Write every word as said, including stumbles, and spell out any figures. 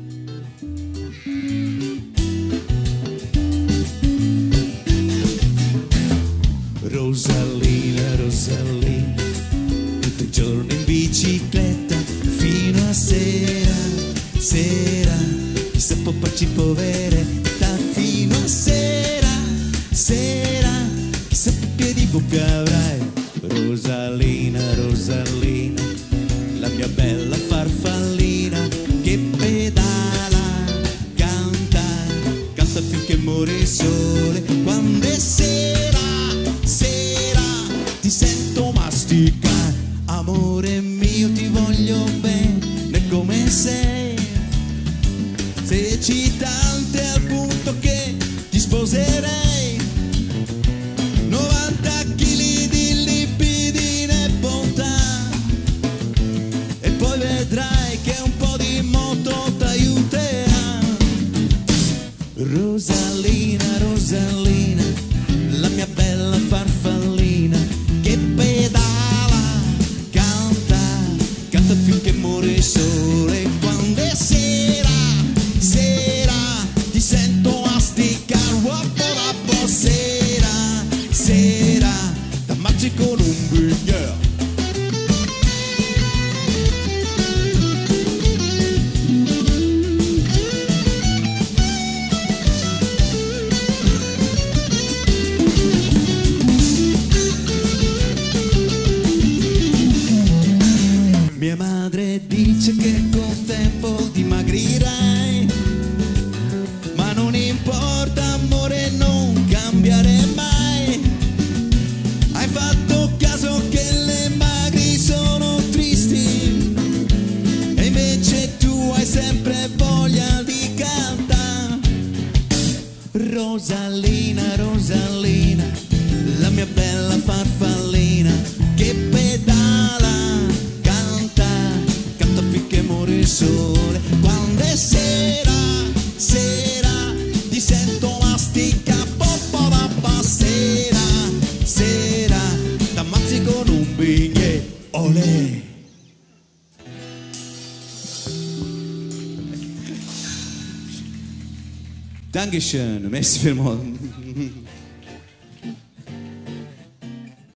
Rosalina, Rosalina, tutto il giorno in bicicletta fino a sera, sera, chissà può farci poveretta fino a sera, sera, chissà che piedi bocca avrai. Rosalina, Rosalina, la mia bella farfallina che pedala, canta, canta finché muore il sole. Quando è sera, sera, ti sento masticare, amore mio ti voglio bene come sei, sei eccitante al punto che ti sposerei. Novanta chili di lipidine e bontà, e poi vedrai che un po' di moto t'aiuterà. Rosalina, Rosalina, la mia bella farfallina che pedala, canta, canta finché muore il sole. Quando è sera, sera, ti sento masticare, wappo wappo, sera, sera, t'ammazzi con un biglietto. Mia madre dice che col tempo dimagrirai, ma non importa amore, non cambiare mai. Hai fatto caso che le magri sono tristi, e invece tu hai sempre voglia di cantare. Rosalina, Rosalina, la mia bella farfallina che pedala, finché muore il sole. Quando è sera, sera, ti sento mastica, poppa, sera, sera, t'ammazzi con un biglietto, olè. Dankeschön, merci vielmals.